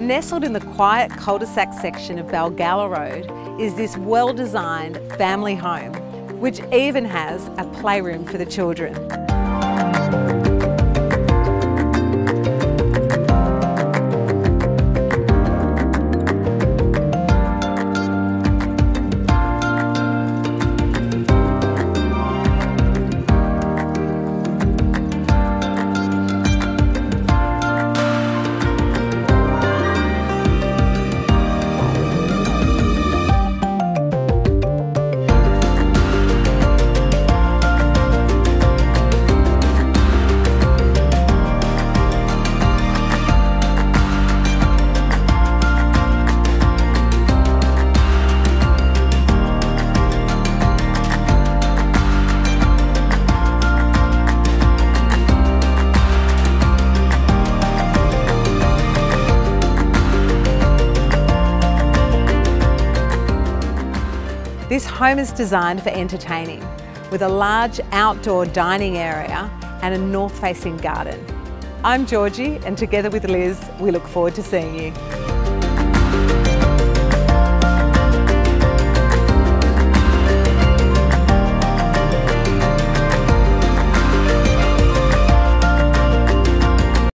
Nestled in the quiet cul-de-sac section of Balgowlah Road is this well-designed family home, which even has a playroom for the children. This home is designed for entertaining, with a large outdoor dining area and a north-facing garden. I'm Georgie, and together with Liz, we look forward to seeing you.